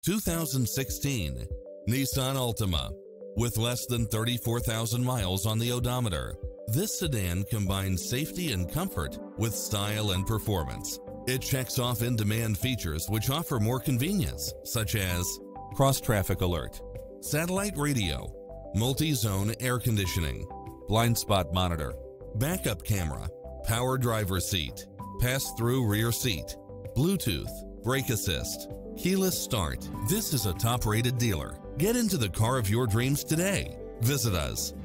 2016 Nissan Altima. With less than 34,000 miles on the odometer, this sedan combines safety and comfort with style and performance. It checks off in-demand features which offer more convenience, such as cross-traffic alert, satellite radio, multi-zone air conditioning, blind spot monitor, backup camera, power driver seat, pass-through rear seat, Bluetooth, brake assist, keyless start. This is a top-rated dealer. Get into the car of your dreams today. Visit us.